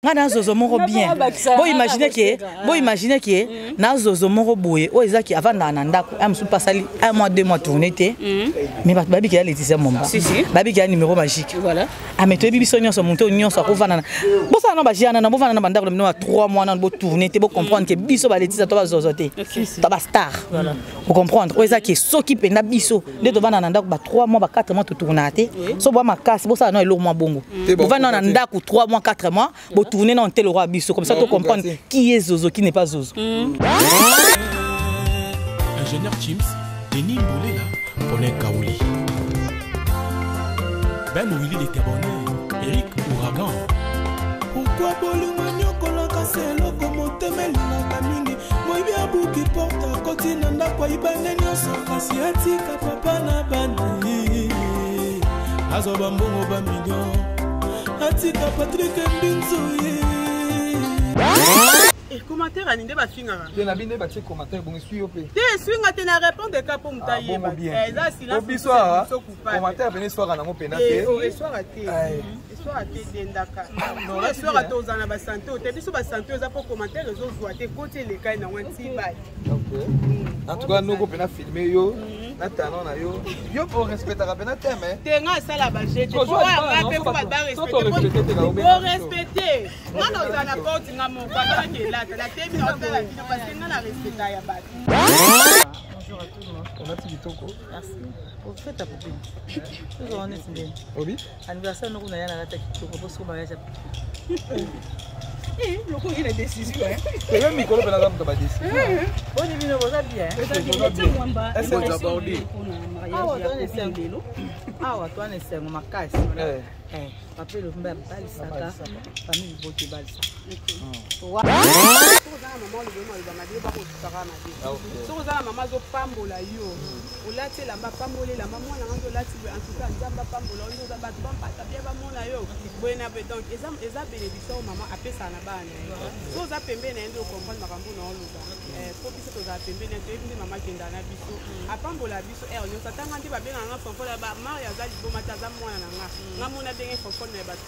Ngana zozo moro bien. Bon imaginez que na zozo moro boye. O ezaki avant na ndako. Am sou pasali 1 mois 2 mois tourné té. Mais babi ki a Laetitia Momba. Babi ki a numéro magique. Voilà. A meto bibi sonyo so monter union so ko vana. Bo ça na ba jiana na bo vana na bandako no 3 mois na bo tourné té bo comprendre que biso ba Laetitia to ba zozo té. To ba star. Voilà. Vous comprendre. O ezaki soki penda biso. De to vana na ndako ba 3 mois ba 4 mois to tourner té. So bo makasi bo ça na elo mois bongo. Bo vana na ndako 3 mois 4 mois bo tourner dans tel roi biso comme ça tu comprendre qui est Zozo qui n'est pas Zozo. Ingénieur James, Denis Mboulela, Paulin Kaouli. Ben Willy était bonheur, Eric Ouragan. Pourquoi Bolumagno kolaka selo comme temeli na kamingi moi bien bouki porte continent na kwa ibane nyoso asiatika papa na bana azoba mbongo ba million atika Patrick Mbinzo. Et commentaire à Ninde Bafinga. Tu n'as pas de commentaire, bon, suis au pays. Tu suis à répondre des cas pour me tailler. Commentaire, venez soir à la mopena. Et soir à thé. Et soir à thé d'Endaka. Non, et soir à thé aux anabas santé. Au début, sur la santé, aux apports commentaires, les autres voient tes côtés, les cas, ils n'ont pas de en tout cas, nous, on peut filmer yo. Nathanon, yo. Yo, pour respecter la peine, mais. T'es un sale à bager. Tu peux respecter. Pour respecter. Non, nous en apportons, nous avons pas la télé, parce que nous avons respecté à Yabat. Bonjour à tout le monde. On a dit Toko. Merci. Pour faire ta poupée. Nous avons été. Oui. Anniversaire, nous avons été pour ce mariage. Le coup, il a décision. C'est même Nicolas Benadam qui a décidé. On est venu vous bien. Est-ce que vous abordez? Ah, toi, on est ma casse. Après le mbé balisaka famille bote balisa. Soko za mama zo pambola yo. Olate la mba pambole la mama na ngando lati en tout cas nzamba pambola yo za ba pata bien ba mona yo. Boyena be donc eza bénédiction mama apesa na bana. So za pembe na ndo comprendre makambo na oluka. Faut biso to za pembe na to ebi mama kenda na biso. Apambola biso yo satanga ndi ba benga nga fonfo la ba Maria za liboma taza mwana na nga. Nga mona benga fonfo.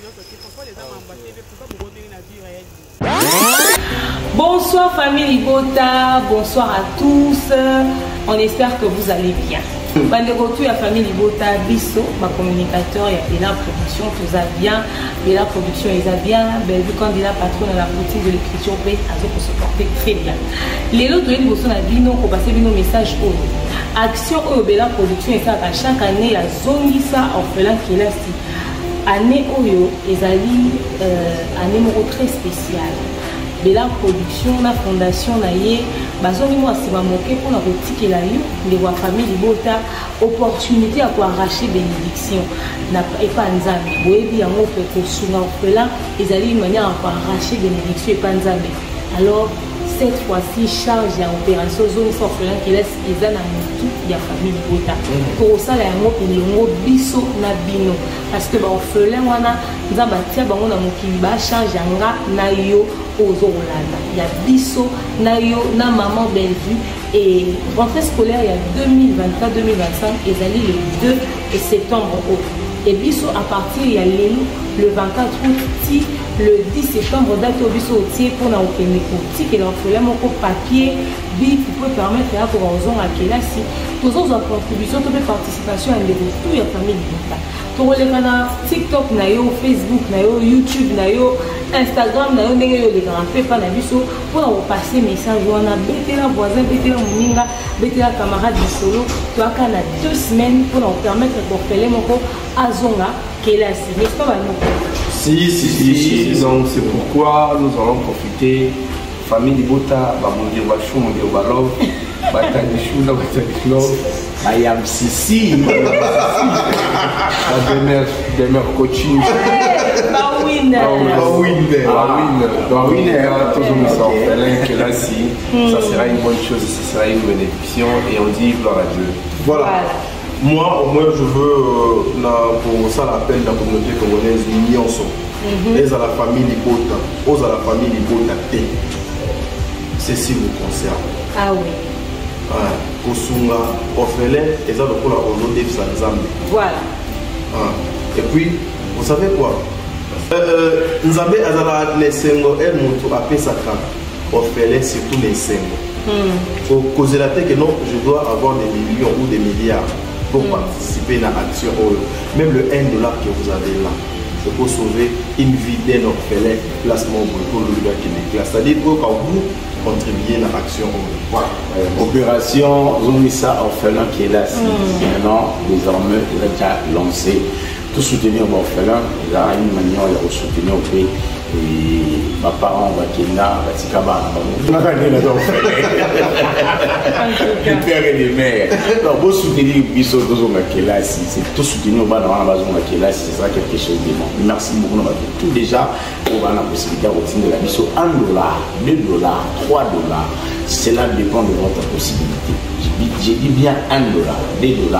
Bonsoir famille Libota, bonsoir à tous, on espère que vous allez bien. Bandegotou ya famille Libota, Bisso, ma communicateur, il y a la production, tout ça bien, mais la production il a bien, ben vu quand il a patron dans la boutique de l'écriture, ben pour se porter très bien. Les autres ils sont à Bino pour passer nos messages au action au Bella production et ça à chaque année la zone ça orphelin qui est là. Année Oyo, ezali année moko très spéciale. Bella production, la fondation naie, bazoni moi c'est ma moqué pour la boutique et la yo, les wa famille Libota, opportunité à quoi arracher bénédiction. N'a pas nzambe. Boyebi yango pe ko sunga opela, ezali une manière à quoi arracher bénédiction et pas nzambe. Alors cette fois-ci charge ya opération zone orphelin qui laisse ezana mutu ya famille Libota. Pour ça la yango elongo biso na bino parce que ba orphelin wana nzamba tia bango na mokili ba charge yanga na yo ozolanda ya biso na yo na maman Bellevue et rentrée scolaire il y a 2024-2025 ezali le 2 septembre et biso à partir il y a le 24 août le 10 septembre date au biso tier pour na okende politique et l'orphelin moko papier bi pour permettre à pour raison à kelasi tous autres contributions toute participation à tout ya famille Libota pour les canaux TikTok na yo Facebook na yo YouTube na yo Instagram na yo ndenge yo les grands pas na biso pour passer message wana betela voisin betela moninga betela camarade du solo tu as kana 2 semaines pour leur permettre d'orphelin moko azonga kelasi n'est-ce pas Si, donc c'est pourquoi nous allons profiter. Famille Libota, Bamondir Bachou, Mondir Balov, Batanichou, Batanichou, Bayam Sissi, la demeure coaching. Bawin, toujours nous sommes orphelins, que là, si, ça sera une bonne chose, ça sera une bénédiction et on dit gloire à Dieu. Voilà. Moi, au moins, je veux, pour ça, l'appel de la communauté congolaise, Nyonso, et à la famille Libota, aux à la famille Libota T. Ceci vous concerne. Ah oui. Kosunga, orphelin, et ça, le coup, la Olo de Sanzambe. Voilà. Et puis, vous savez quoi? Nzambe azala les sengo et mutu apesaka orphelin surtout les sengo. Faut causer la tête que non, je dois avoir des millions ou des milliards pour participer à l'action. Même le $1 que vous avez là, c'est pour sauver une vie d'un orphelin, placement pour le gars qui est classe. C'est-à-dire que quand vous contribuez à l'action, voilà. Opération Zomissa orphelin qui est là, maintenant, désormais, il a déjà lancé. Tout soutenir mon orphelin, il y a une manière de soutenir au pays. Et ma parent va qui est là, va s'y cabaner. On a gagné les orphelins. Les pères et les mères. Donc, vous soutenir Bisso Dozonga qui est là, c'est tout soutenir au bas dans la base qui est là, ce sera quelque chose de bon. Merci beaucoup. Tout déjà, on va la possibilité de retirer de la Bisso $1, $2, $3. Cela dépend de votre possibilité. J'ai dit bien $1, $2, $10, $20, $100.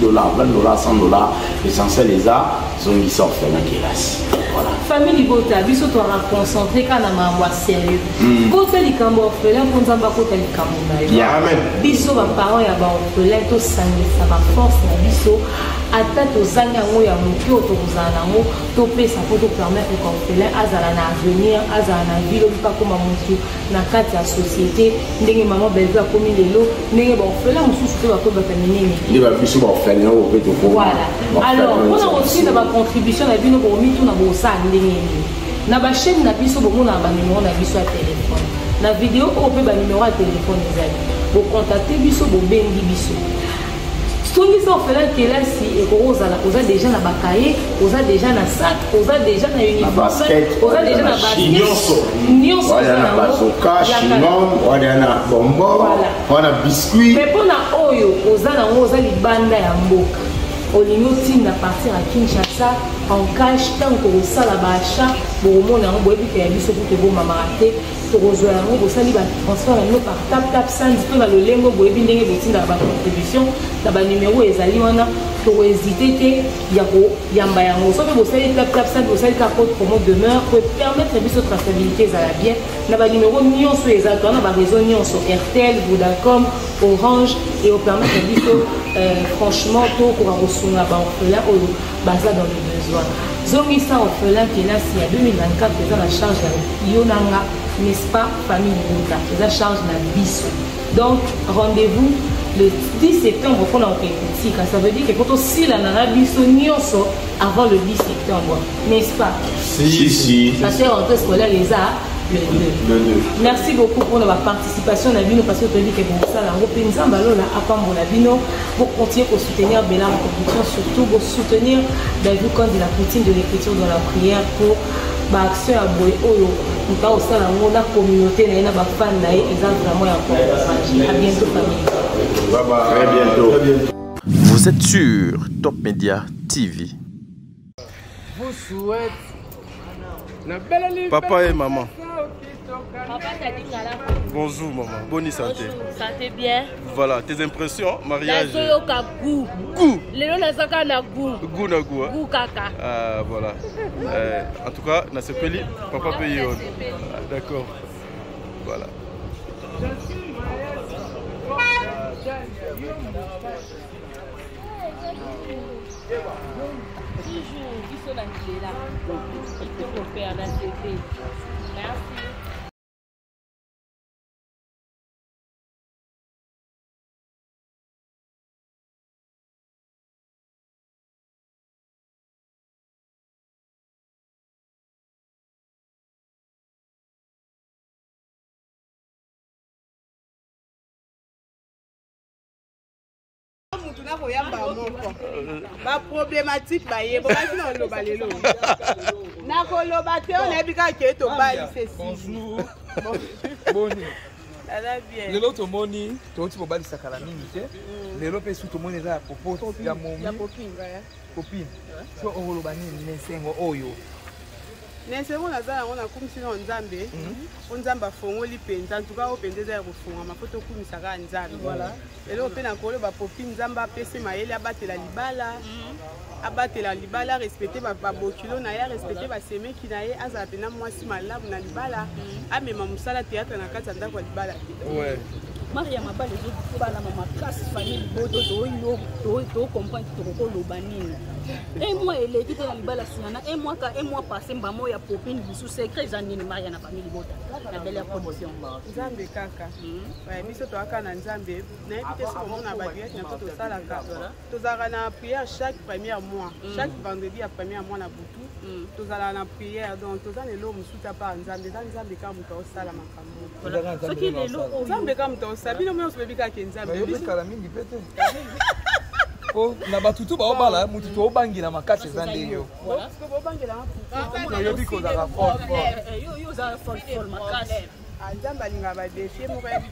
L'essentiel est là, Zomissa orphelin qui est là. Voilà. Famille Libota, biso to ra concentré kana mamwa sérieux. Kota likambo orphelin konzamba kota likambo na yo. Amen. Biso ba parents ya ba orphelin to sangisa ba force na biso ata to zanga ngo ya mukyo to kuzana ngo to pesa pour to permettre que orphelin azala na avenir, azala na vie pas comme mutu na kati ya société ndenge maman belve a komi lelo ndenge ba orphelin mususu to ba to ba terminer. Ni ba biso ba orphelin o pe to ko. Voilà. Alors, on a aussi na ba contribution na bino bo mitu na bo na ba chaîne na biso bomo na ba numéro na biso ya téléphone na vidéo o pe ba numéro ya téléphone ezali bo contacter biso bo bengi biso soki ça orphelin qui est là si et ozala oza déjà na ba cahier oza déjà na sac oza déjà na uniforme oza déjà na basket nyonso wala na bazoka chignon wala na bonbon wala biscuit mais pona oyo oza na oza libanda ya mboka olingo tinda partir à Kinshasa en cash tant que ça la bacha bon mon en boyebi ke biso pour que bon mama raté to rejoindre yango bo sali ba transfert yango par tap sans peu na lolengo boyebi ndenge botinda ba contribution na ba numéro ezali wana to hésiter te ya ko yamba yango so que bo sali tap sans bo sali ka code promo demeure pour permettre biso traçabilité za la bien na ba numéro nyonso ezali na ba réseau nyonso RTL Vodacom Orange et au permettre biso franchement to ko resunga ba orphelin oyo baza dans le besoin. Zomissa orphelin qui est là si à 2024 c'est la charge de Yonanga, n'est-ce pas, famille Libota, c'est la charge de la biso. Donc rendez-vous le 10 septembre pour l'enquête. Ça veut dire que quand aussi la nana biso nyonso avant le 10 septembre, n'est-ce pas? Si. Parce que rentrée scolaire les a. Le 2. Merci beaucoup pour notre participation à Bino parce que tu as dit que pour ça, la Ropenza, pour continuer à soutenir Béla en compétition, surtout pour soutenir David quand de la routine de l'écriture dans la prière pour l'action à Boé Oyo. Nous avons aussi la communauté, nous avons des fans, ils ont vraiment encouragé. À bientôt, famille. Bye bye. Très bientôt. Vous êtes sur Top Media TV. Vous souhaite Papa et maman. Papa t'a dit là. Bonjour maman, bonne santé. Bonjour, santé bien. Voilà, tes impressions, mariage. Goût. Lélo na saka na goût. Goût na goût. Goût kaka. Ah voilà. En tout cas, na sepeli, papa paye. D'accord. Voilà. Toujours, ils sont là. Il faut faire la CP. Merci. Ba problématique ba yebo kasi na loba lelo na ko loba te on ebi ka ke to ba ceci bonjour Boni ala bien lelo to moni to ti bobali sakala mingi te lelo pe su to moni za popo ya momi ya copine so o loba nini nesengo oyo nesengo nazala ngona kumisi na nzambe onzamba fongoli penza en tout cas opendeza ya kofonga mafoto kumisa ka nzambe voilà lelo pe na kolo ba popi nzamba pese mayele abatela libala respecter ba bokilo na ya respecter ba semeki na ye azala pena mwasi malamu na libala amema musala théâtre na kati ndako ya libala ouais Maria mabale zo bana mama classe famille bodo to comprendre to ko loba nini Un mois elle est quittée dans le bal un mois passé mbamo ya popine bisu secret zanini Maria na famille Bota na belle production Nzambe kaka ouais biso to aka na Nzambe na éviter ce moment na baguette na to sala ka tozaka na prière chaque premier mois chaque vendredi à premier mois na butu tozala na prière donc tozana lelo musuta pa Nzambe ka muto sala makambo soki lelo Nzambe ka muto sala bino mo sobebi ka ke Nzambe biso kala mingi pete Oh, na batutu ba obala mutu to obangi na makasi zande yo. Voilà, parce que obangi na yo biko za fort. Yo za fort makasi. Nzambe alinga ba défier mo ba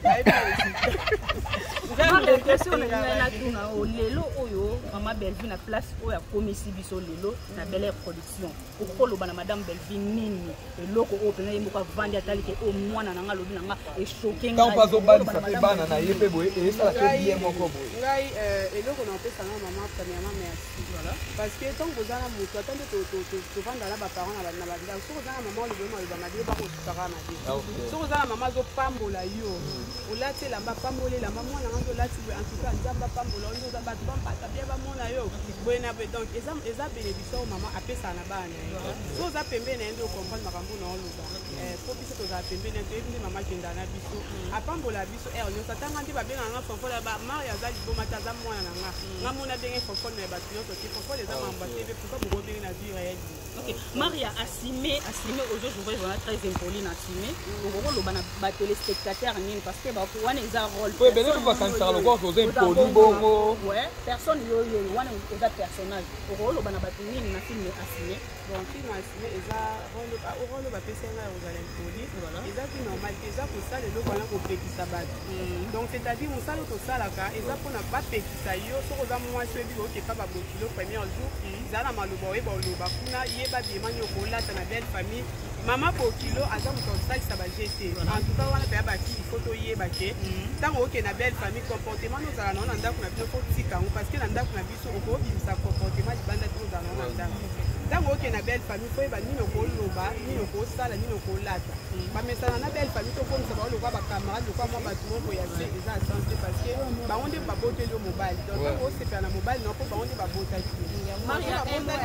Nzambe question na tuna lelo oyo mama Belvine na place oyo akomisi biso lelo na Belle Production. Okoloba na madame Belvine nini eloko oyo pena yembo ka vandi atali ke o mwana na nga lobi na nga e choquer nga. Tant pas au bal ça fait bana na yepe boye et ça fait bien moko boye. Ngai eloko na pesa na maman premièrement merci voilà parce que tant que zana mutu attendre to vanda la ba parents na ba bila so zana maman le bema le ba madi ba ko tsara na di. So zana maman zo pambola yo. Olate la ba pambola la maman na ngo lati en tout cas nzamba pambola on zo ba pata bien ba mona yo. Boyena be donc eza bénédiction maman apesa na bana. So za pembe na ndo comprendre makambo na oluba. Faut biso to za pembe na to maman kenda na biso. Apambola biso on yo satanga ndi ba benga nga fonfola ba Maria za liboma ta za mwana na nga. Nga mona benga fonfola na ba tuyo to fonfola les hommes ambassadeurs pour ça beaucoup benga na vie réelle. OK, Maria assumé aujourd'hui je vais très impoli na assumé. Au lo bana ba téléspectateurs nini parce que ba wana eza rôle. Oui, ben on va sentir le corps aux impoli bongo. Ouais, personne yo wana eza personnage. Au lo bana ba nini na film assumé. Donc film assumé eza rôle ba pesenga aux impoli. Eza plus normal eza pour ça les loka na ko pekisa ba. Donc c'est-à-dire on sala to sala ka eza pour na ba pekisa yo so ko za moi sebi ko ke ka ba bokilo premier jour. Zala maloba we ba loba kuna yeba bi manyo ko lata na belle famille. Maman pour kilo azam comme ça ça va jeter. En tout cas on a ba ki photo yeba ke. Tant OK na belle famille comportement nous ala na ndako na biso ko tika parce que na ndako na biso ko bimisa comportement di banda to za na ndako. Tant OK na belle famille ko yeba nino ko loba nino ko sala nino ko lata. Ba mesana na belle famille to comme ça ba loba ba camarade ko mo ba tout ko ya se eza santé parce que ba onde ba botelio mobile. Donc on se fait na mobile non ko ba onde ba botelio. Maria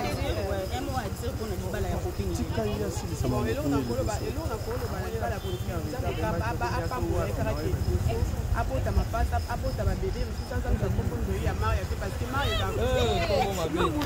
un mot à dire pour notre balle à copine. Bon, et là on a colo ba na balle à copine. Ça me ka ba pa mo e kara ke. Apota ma pasta, apota ma bébé, tout ça ça me comprend de ya Maria parce que Maria va. Comment ma bébé.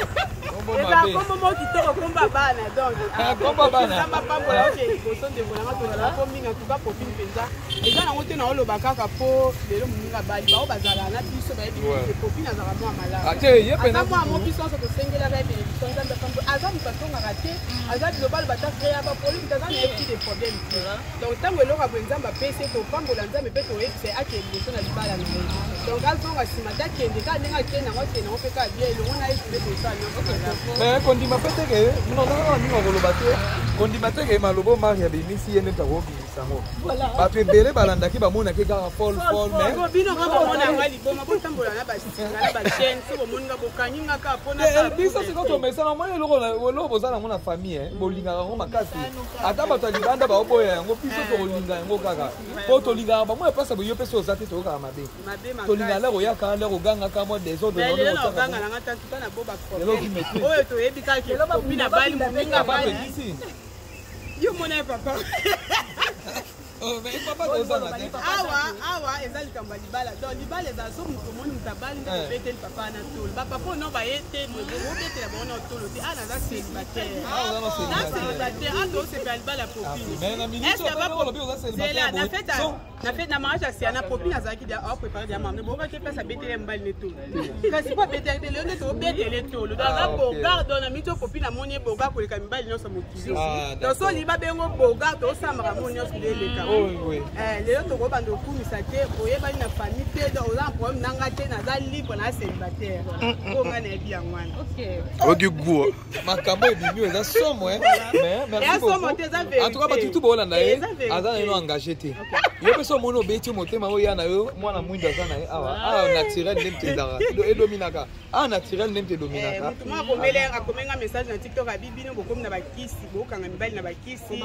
Comment mo ki to komba bana donc. Komba bana. Ça m'a pas voilà que ko son de voilà to la ko minga to ka copine penza. Et ça na ngote na oloba kaka po lelo munga bali ba o bazala na biso ba ebi copine azala mo amala. Ate yepe na mo biso so ko sengela ba ebi so nzamba kambo azam façon ngate azali global bata créer ba problème daza na ebi des problèmes. Donc tango eloka bo nzamba pese to pambola nzambe pe to ebi c'est ake biso na libala na moi. Donc azonga sima ta kende ka nenga kena ngote na opeka bien lo ngona ebi de ça yo. Mais kondima peteke non non ni ngoloba te kondima teke malobo Maria bimisi yene ta ko bisango. Ba pe bele balanda ki ba mona ke ka fall mais bino ka ba mona ngali bo ma bo tambola na ba singa na ba chaîne so bo mona bo kanyinga ka pona ka. Biso c'est quand on met ça na moi lo bozala ngona famille bolinga ngo makasi. Ata ba to libanda ba oboya ngo biso to linga ngo kaka. Po to linga ba mo pesa bo yo pesa ozate to ka mabe. To linga la ro ya ka la ro ganga ka mo des autres non non ganga na ngata tuka na bo ba problème. Oyo to yebi ka ke kopina bali moninga bali ici. Yo mona papa. Oh mais papa ozana te. Awa ezali kamba libala. Donc libala za so muto moni mutabali na bete papa na tolo. Ba papa no ba yete mo bete la bona tolo. Ti ana za célibataire. Na célibataire ando se pa libala popine. Mais na minute on va bien za célibataire. Na fait na mariage asi na popine azaki dia a préparer dia maman. Bo ka ke pesa bete le mbali ne tolo. Kasi pas bete le ne to bete le tolo. Dans la bogarde na mito popine amoni boga ko le kambali nyoso mokili. Donc so liba bengo boga to samara mo nyoso le oui. Les autres vont nous kumisa te oyeba na famille te donc on a un problème nanga te na za libre na célibataire. Ko ngana bien ngwana. OK. OK go. Makambo ebimi eza somo mais merci beaucoup. En tout cas ba tutu bo landa ye azana no engagé te. Yo peso mono beti motema oya na yo mwana mwinda zana ye awa naturel nemte dara edominaka. Naturel nemte dominaka. Mutuma ko mele akomenga message na TikTok abibi no bokomi na bakisi bokanga mibali na bakisi.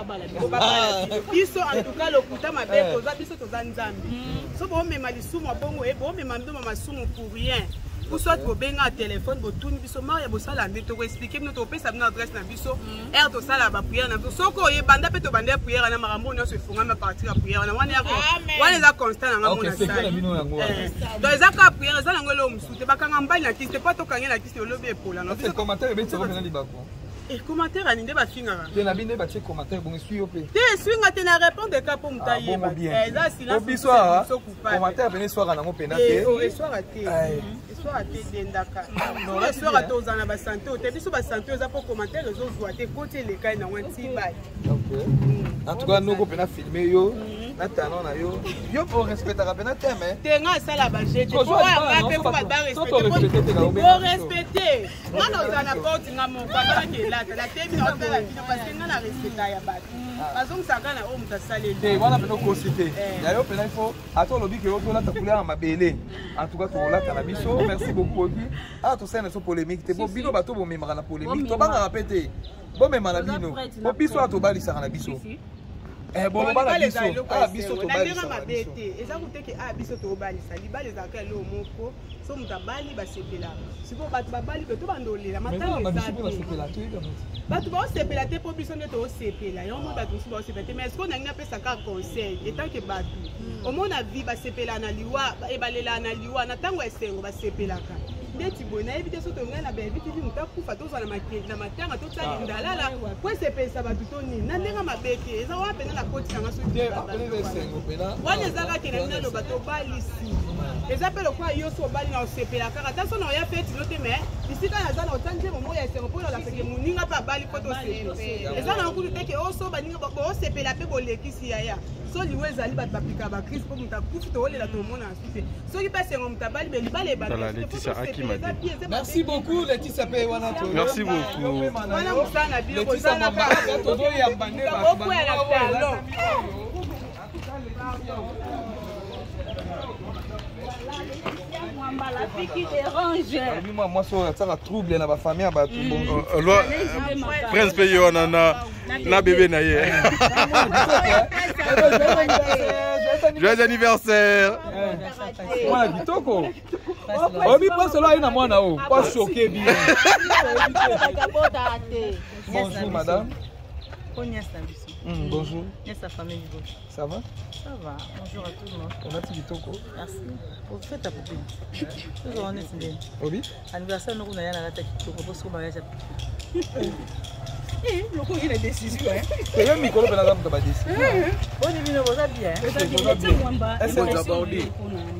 Biso en tout cas lokuta mabe toza biso toza nzambe. So bo mema lisumu bongo e bo mema ndo masumu pour rien. ou soit bobenga à téléphone botuni biso mari ya bosala nde to expliquer bino to pesa bino adresse na biso er to sala ba prière na biso soko yebanda pe to banda prière na makambo nyonso efungama partir ya prière na wana yako wana eza constant na ngambo na sala donc eza ka prière eza nango lo musute bakanga mbali na kiste pas to kanga na kiste lobi epola na c'est commentaire be tsoko na libako et commentaire ani nde bafingaka te na binde ba check commentaire bon suis opé te swinga te na répondre ka po mutaye eza silence biso commentaire bene soir na ngo pena te soir te soir te dendaka non soir te ozana ba santé te biso ba santé oza po commentaire ezo zwa te côté le kai na wanti bai OK en tout cas nous ko pena filmer yo na talon na yo yo pour respecter ka pena teme te nga sala ba jete ko wa pe ko ba respecter ko respecter ngana ozana porte nga mo ba ke la temi na otala kino parce que nga na respecta ya bato bazong sakana o mutasale te wana pena ko citer ya yo pena il faut ato lobi ke yo to la ta couleur mabele en tout cas to la ta biso merci beaucoup ah to ça ne so polémique te bo bino bato bo memara na polémique to banga rapete bo memara bino bo biso ato bali saka na biso bon bala biso biso to bali saka mabete eza kuteke biso to bali sali bali zaka lo moko so mutabali basepela siko bato babali to bandolela matanga bato ba osepela te po biso nde to osepela yo mo bato ba osepela te mais est-ce qu'on a ngina pesa ka conseil etant que bato au mona vie basepela na liwa ebalela na liwa na tango esengo basepelaka ndeti bona evite so to ngana ba evite vi mutakufa to zana makedi na matanga to tsali ndalala po sepesa bato to nini na ndenga mabete eza wape na koti na so te wana ezaka ke na ngina lo bato balisi eza pe lokwa yo so bali na osepela kaka ta so na ya feti no te mais bisika na zana otanje mo ya esengo po la peke muninga pa bali po to sepela eza na kutu te ke oso baninga bo osepela pe bolekisi ya so liwe ezali bato bapika ba crise po mutakufa to olela to mona asute so ki pese ngo mutabali be libale ba merci beaucoup Laetitia pe wana to merci beaucoup wana musana bio ko sana ka to do ya bande ba beaucoup ya talon la fille qui dérange. Moi, ça va troubler dans ma famille. Prince Pays, on en a bébé naïe. Joyeux anniversaire. Moi, Bitoko. Obi passe là, il y a moi là-haut. Pas choqué bien. Bonjour, madame. Bonjour. Yes, la famille. Ça va? Ça va. Bonjour à tout le monde. On a dit Bitoko. Merci. Vous faites ta poupée. Toujours en est bien. Obi? Anniversaire, nous avons la tête qui propose au mariage. Le coup, il a décision. C'est le micro de la dame de la décision. On est venu au bien. Est-ce que vous abordez?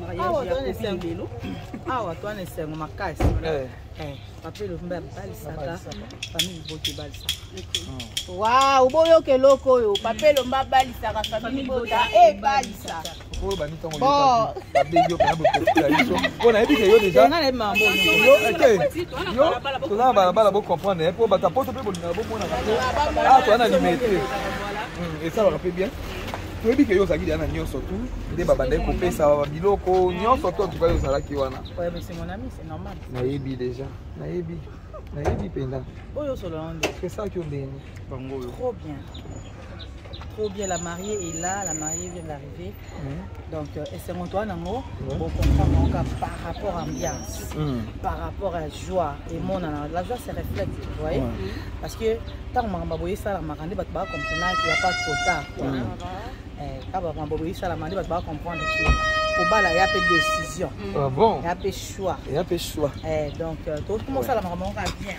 Ah, toi, on est sur ma caisse. Papa, le mbé balisaka, famille bote balisaka. Waouh, boyo ke loko yo. Papa le mbé balisaka, famille bote balisaka. Oh, bani tongo. Bon. Babeyo pa bote baliso. On a dit que yo déjà. On a les mambo. Yo, to na bala bo comprendre. Pour bata poto pe bolinga bo mona. Ah, toi na limité. Et ça va rappeler bien. Tu dis que yo zaki ana nyonso tout, nde babanda ko pesa ba biloko nyonso tout tu vas yo zalaki wana. Ouais, mais c'est mon ami, c'est normal. Nayebi déjà. Nayebi penda. Oyo solonde. C'est ça qui on dit. Trop bien. Trop bien, la mariée est là, la mariée vient d'arriver. Donc, c'est mon toit nango, bon comprendre par rapport à l'ambiance, par rapport à la joie. Et la joie se reflète, vous voyez. Parce que tant que je suis ça, je comprends qu'il n'y a pas trop tard. Quand je ça, je comprendre qu'il y a peu de décision. Ah bon? Il y a peu de choix. Il y a peu de choix. Donc, tout le monde, ça, la maman va bien.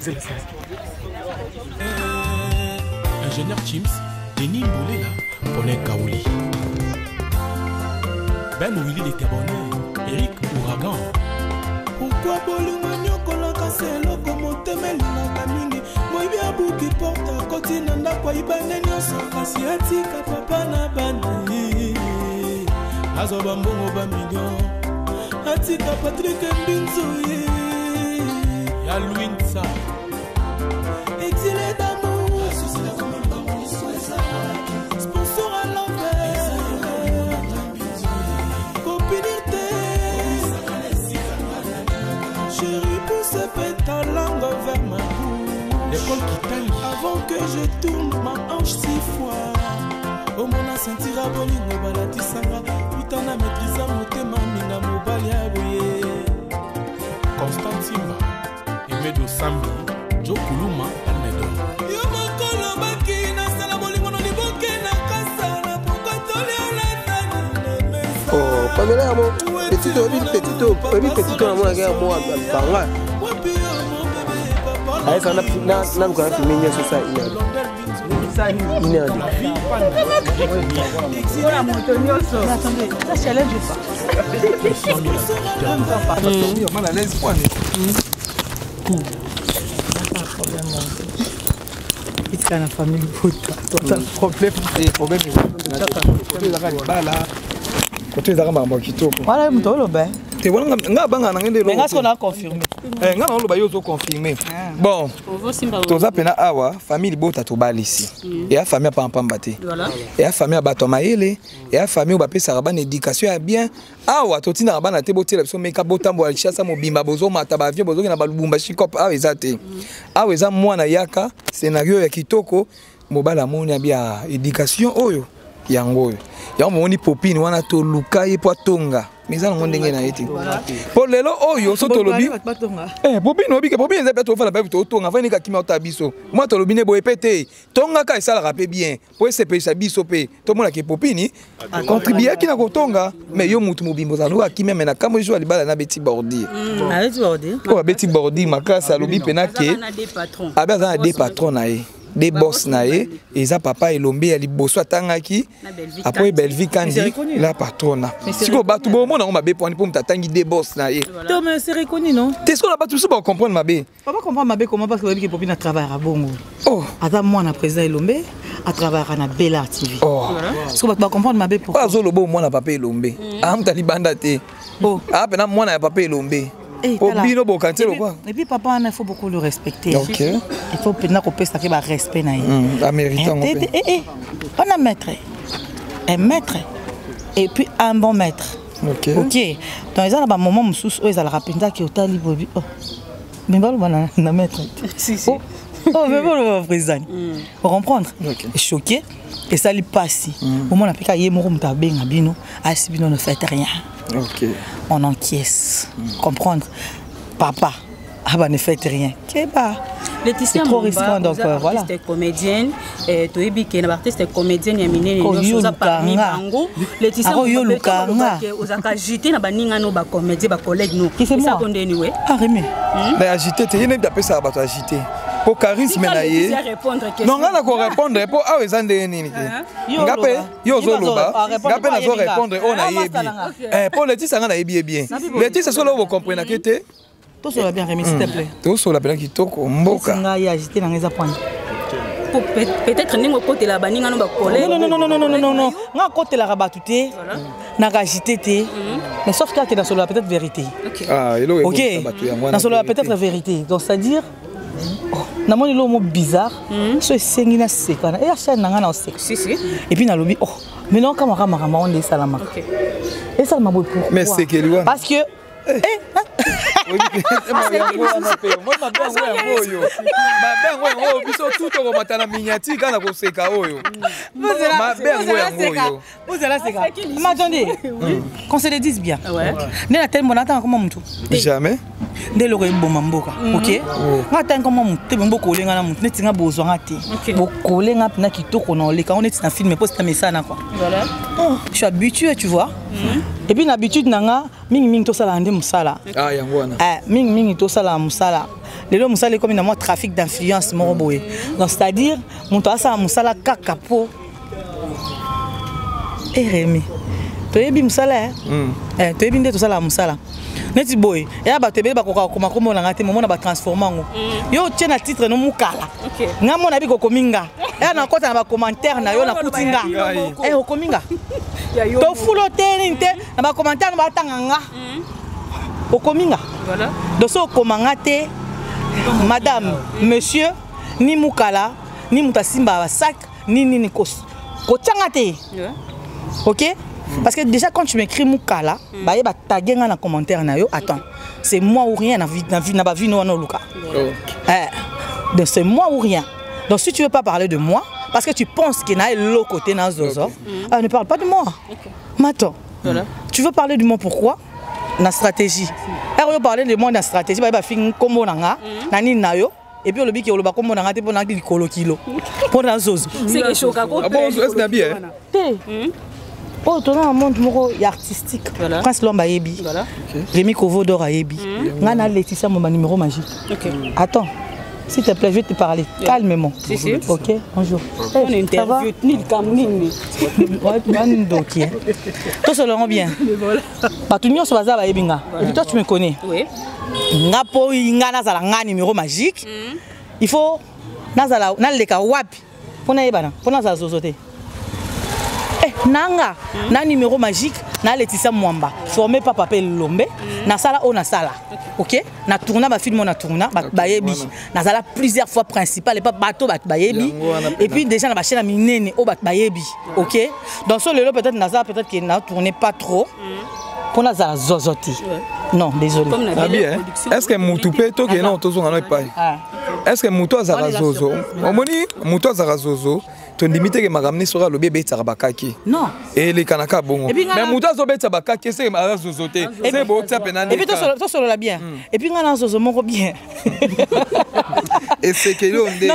Ingénieur Chims, Denis Mboulela, Pauline Kaouli. Ben Willy de Tebonne, Eric Ouragan. Pourquoi Bolunga nyokolaka selo komotemelaka mingi moyibi abuki porta koti na ndako ayibane nyonso kasi atika papa na bana azoba mbongo bamillion atika Patrick Mbinzo ya Louinsa exilé d'amour sponsor à l'envers copinité chérie pousse ta langue vers ma bouche avant que je tourne ma hanche 6 fois au mona sentira bolingo balatisanga putana maîtrisa motema minga mobali ya boye Constant Simba, Aimé de Sambi, Joe Kuluma, Almedo. Oh, Pamela, petit on a mon gars, moi, allez, ça n'a pas filmé sur ça. La famille problème. Côté d'Arama Kitoko. Voilà, je suis confirmé. Bon, toza pena awa famille bota to balisi. Et la famille pas pambate. Et la famille ba tomaele, et la famille ba pesa ba éducation ya bien. Awa totina ba na te botela so meka botambo ya chasa mobimba bozo mata ba vie bozo na ba lubumba shikop awa ezate. Awa eza mwana yaka scénario ya kitoko mobala moni bia éducation oyo yango oyo. Ya moni popine wana to lukaye po tonga. Mais on ndenge na eti pour lelo oyo so tolobi popine obi ke popine za peto fala ba to tonga fa ni ka kima ota biso moi tolobi ne boye pété tonga ka sala rapé bien pour se pesa biso pe to mona ke popine contribuer ki na ko tonga mais yo mutu mobimbo za lo akime mena kamo jo alibala na beti bordi ko beti bordi makasa lobi pena ke aba za des patrons na ye des boss nae et ça papa elombe ya liboso atangaki après Belleville kandi la patrona siko batu bo mona on mabe poni pour mtatangi des boss nae to mais c'est reconnu non t'es ce qu'on a pas tout ça pour comprendre mabe papa comprendre mabe comment parce que popine a travaillé à bongo oh ata moi na président elombe a travaillé na Bella TV oh ce qu'on va comprendre mabe pourquoi azolobo moi na papa elombe amta libanda te oh apena moi na papa elombe. Et puis papa, il faut beaucoup le respecter. Okay. Il faut qu'on puisse avoir respect. Américain. On a un maître. Un maître. Et puis un bon maître. Ok. Dans les un moment où ils ont rapide qui est au libre. Mais bon, on a maître. Oh, mais bon, président. Pour comprendre. Choqué. Et ça lui passe. Au moment où on a pu y aller, ne fait rien. Okay. On encaisse. Comprendre. Papa, ne faites rien. C'est trop risquant, donc voilà. Artiste comédienne, Toyebi qui est artiste comédienne, il y a miné les choses parmi Bango. Laetitia aux agité na baninga no ba comédien ba collègue no. Qui c'est moi? Ah Rémi. Mais agité, tu n'es pas ça ba agité. Pour charisme na ye. Non ngana ko répondre pour ah ezande nini. Ngape yo zoloba. Ngape na zo répondre on a yebi. Pour Laetitia ngana yebi bien. Laetitia solo vous comprenez que te tout cela bien Rémi s'il te plaît. Tout cela bien qui toko mboka. Nga ya agité na ngeza point. Peut-être ningo côté la baninga no ba collègue. Non. Nga côté la rabatouté. Na agité té. Mais sauf que dans cela peut-être vérité. Ah, OK. Dans cela peut-être la vérité. Donc c'est-à-dire na moni lo mo bizarre so esengi na sekana et acha nanga na sek et puis na lobi oh mais non kamara marama on les salama OK et ça m'a beau pourquoi mais c'est que lui parce que qu'on se le dise bien. Jamais. Dès le Mamboka. Ok. Attends comment monter beaucoup na monter tinga besoin ati. Beaucoup lenga pina kitoko na le quand on est dans film poste ça na quoi. Voilà. Je suis habitué tu vois. Et puis l'habitude nanga ming to sala ande musala. Ah yangwana. Ming to sala musala. Lelo musala comme na moi trafic d'influence mo boye. Donc c'est-à-dire mon to sala musala kakapo. Rémi. To yebi musala to yebi nde to sala musala. Neti boy ya ba tebe ba koka koma komo na ngate mo na ba transformer ngo. Yo tiena titre no mukala. Nga mona bi ko kominga. Ya na kota na ba commentaire na yo na kutinga. O kominga. To fulo teninte na ba commentaire ba tanganga. O kominga. Voilà. Donc so komanga te madame, monsieur ni mukala ni mutasimba ba sac ni kos. Ko tangate. OK? Parce que déjà quand tu m'écris Moukala, bah il va taguer dans commentaire na yo. Attends, c'est moi ou rien na vie no luka. Donc c'est moi ou rien. Donc si tu veux pas parler de moi parce que tu penses qu'il y a l'autre côté dans Zozo, ne parle pas de moi. Mais attends. Voilà. Tu veux parler de moi pourquoi? La stratégie. Quand on parle de moi dans stratégie, il va faire comme on a, nani nayo. Et puis le bic qui est comme on a, pour n'aller le kilo. Pour la sauce. C'est le choc. Ah bon, c'est bien. Oh, tu as un monde artistique. Prince Lomba Yebi. Rémi Kovo Dora Yebi. Ngana Laetitia, mon numéro magique. Attends. S'il te plaît, je vais te parler calmement. Si, si. Ok, bonjour. On interview, ni le camini. Ouais, toi, ça le bien. Bah, tout le monde se base à Yebinga. Et puis toi, tu me connais. Oui. Ngapo, Ngana, ça a un numéro magique. Il faut. Nazala, Naleka, Wapi. Pour Naïbana, pour Nazala Zozote. Nanga, na numéro magique, na Laetitia Mwamba, formé par Papa Lombe, na sala o na sala. OK? Na tourna ba film na tourna, ba yebi. Na sala plusieurs fois principal et pas bateau ba yebi. Et puis déjà na ba chaîne minene o ba yebi. OK? Dans ce lelo peut-être na sala peut-être qu'il n'a tourné pas trop. Pour na sala zozoti. Non, désolé. Est-ce que Moutoupe to que non to zonga pas? Est-ce que Moutou azara zozo? Omoni Moutou azara zozo. Tu limite que ma ramené sera le bébé Tsarabakaki. Non. Et les Kanaka bon. Mais Mouta Zobé Tsabakaki, c'est ma zozoté. C'est beau, ça pénal. Et puis toi sur la bien. Et puis on a zozo mon bien. Et c'est que l'on dit. Non,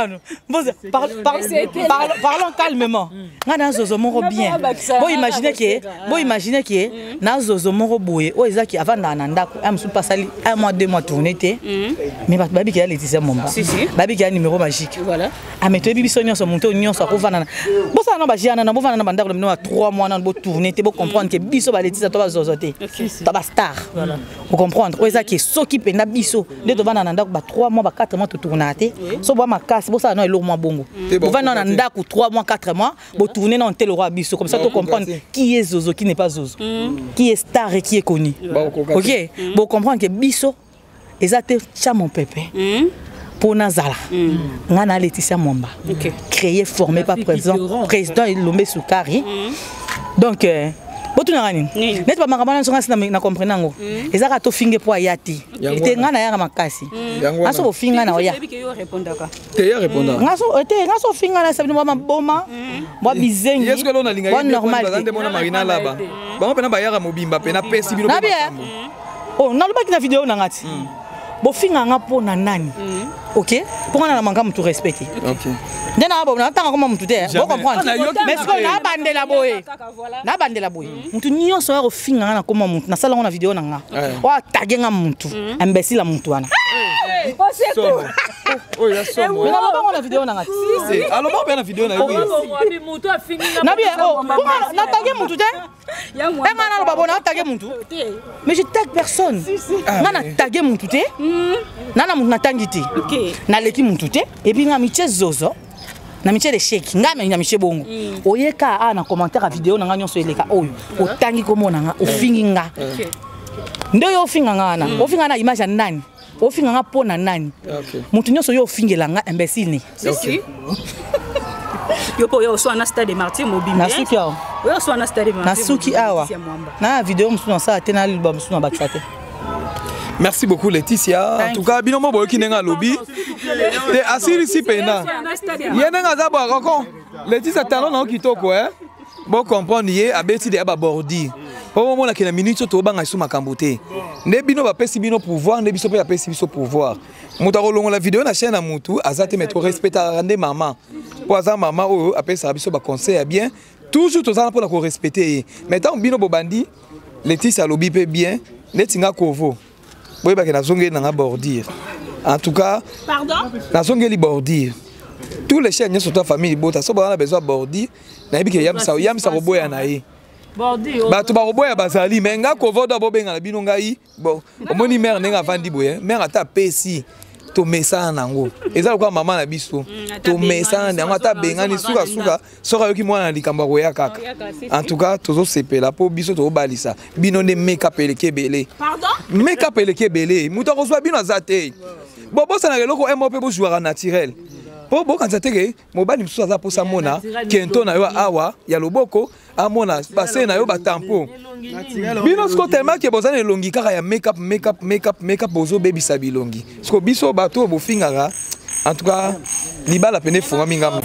parlons calmement. On a zozo mon bien. Bon imaginez que na zozo mon boye. Oh Isaac avant d'ananda, am sou pas sali 1 mois 2 mois tourné té. Mais babi qui a Laetitia Mwamba. Babi qui a numéro magique. Voilà. Ah mais toi bibi sonyo so monter union so ko vana. Bo ça na ba jiana na bo vana na banda ko na 3 mois na bo tourner té bo comprendre que biso ba Laetitia to ba zozoté. To ba star. Vous comprendre. Oh Isaac qui s'occupe na biso. De to vana na ndako ba 3 mois ba 4 mois to tourner té. So bo ma casse bo ça na elo mois bongo. Bo vana na ndako 3 mois 4 mois bo tourner na tel roi biso comme ça to comprendre qui est Zozo qui n'est pas Zozo. Qui est star et qui est connu. OK. Bo comprendre que biso ezate cha mon pépé. Pour Nazala, Ngana Laetitia Mwamba, créé, formé par président Lombe Soukari. Donc, botu nangani. Net pas makamana songa na comprenango. Ezaka to finge po ayati. Te ngana ya makasi. Aso bo finga na oya. Te ya répondre. Ngaso finga na sabi mama boma. Bo bizengi. Est-ce que l'on a linga normal de mona marina là-bas. Ba pena ba ya mobimba pena pesi bino. Na bien. Oh, na loba ki na vidéo nangati. Bo finga nga po na nani. OK? Pour on a manga mutu respecter. OK. Ndena ba na tanga comme mutu te. Bo comprendre. Mais ce qu'on a bandela boye. Na bandela boye. Mutu nyonso ya finga na comme mutu. Na sala ngona vidéo nanga. Wa tager nga mutu. Imbécile mutu wana. Oh ya so mo. Mais na ba ngona vidéo nanga. Si. Alors ba na vidéo na oui. Mutu a fingi na bien. Oh, na tager mutu te. Ya moi. Na ba bona tager mutu. Mais je tag personne. Na tager mutu te. Nana mutu na tangiti. OK. Na leki mutu te. Et puis na miche zozo. Na miche de shake. Ngame na miche bongo. Oyeka na commentaire à vidéo nanga nyonso eleka oyo. Otangi komona nga, ofingi nga. OK. Ndo yo finga nga na. Ofinga na image ya nani? Ofinga nga pona nani? OK. Mutu nyonso yo ofingela nga imbécile ni. Si. Yo po yo so na stade Martyr mobile. Na suki awa. Yo so na stade Martyr. Na suki awa. Na vidéo musu na sa tena album musu na bakate. Merci beaucoup Laetitia. En tout cas, binomo boyoki nenga lobby. Te asiri si pena. Yenenga za bo rakon. Laetitia talon na kitoko Bon comprendre yé abeti de ba bordi. Po moment na kena minute to banga su makambo te. Ne bino ba pesi bino pouvoir, ne biso pe pesi biso pouvoir. Muta kolongo la vidéo na chaîne na mutu azate mettre respect à rendre maman. Po aza maman o apesa biso ba conseil bien. Toujours to za pour la ko respecter. Maintenant bino bobandi Laetitia lobby pe bien. Netinga kovo. Oui, parce que la zone est dans la bordure. En tout cas, la zone est bordure. Tous les chiens sont en famille, ils ont besoin de bordure. Ils ont besoin de bordure. Bah, tu vas reboire à Bazali, mais nga kovo d'abord ben la binongai. Bon, au moins ni mère n'enga vandi boye, mère a tapé ici. To mesa nango. Eza kwa maman na biso. To mesa nango ta benga ni suka suka. Sora yoki mwana likamba roya kaka. En tout cas, tozo sepela po biso to balisa. Bino ne make-up eleke belé. Pardon? Make-up eleke belé. Muto ko so bino azate. Bobo sana loko MOP bo joueur naturel. Po bo quand zateke, mobali msusu aza po sa mona, kento na yo awa ya loboko, amona basé na yo ba tampo. Bino sko tellement que bozana longi kaka ya make-up bozo baby sabi longi. Sko biso bato bo fingara. En tout cas, libala pene fonga minga.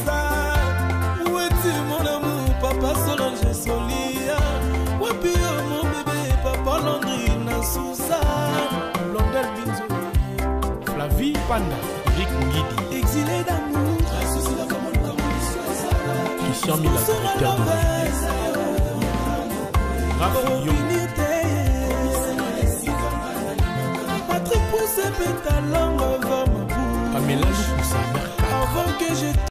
Papa Panda, Rick Ngidi, exilé d'amour. Christian Mila, directeur de Raph Yo. Patrick Pousse Pétalangue avant ma bouche. Pamela Lukusa, avant que je